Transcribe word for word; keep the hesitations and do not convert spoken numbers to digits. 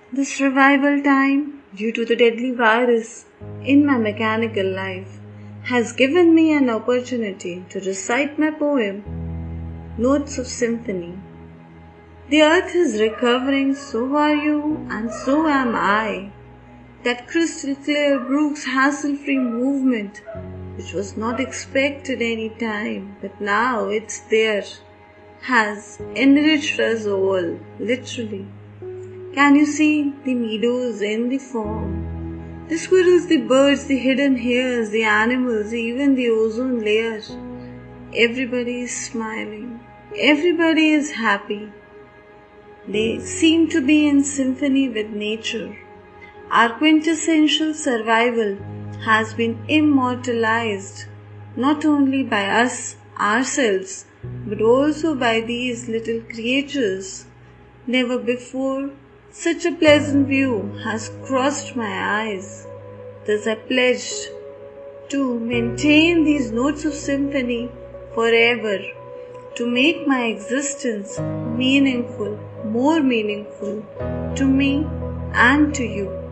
This revival time, due to the deadly virus in my mechanical life, has given me an opportunity to recite my poem, Notes of Symphony. The earth is recovering, so are you, and so am I. That crystal clear Brooks hassle-free movement, which was not expected any time, but now it's there, has enriched us all, literally. Can you see the meadows in the form? The squirrels, the birds, the hidden hairs, the animals, even the ozone layer. Everybody is smiling. Everybody is happy. They seem to be in symphony with nature. Our quintessential survival has been immortalized not only by us ourselves, but also by these little creatures. Never before such a pleasant view has crossed my eyes. Thus I pledged to maintain these notes of symphony forever, to make my existence meaningful, more meaningful to me and to you.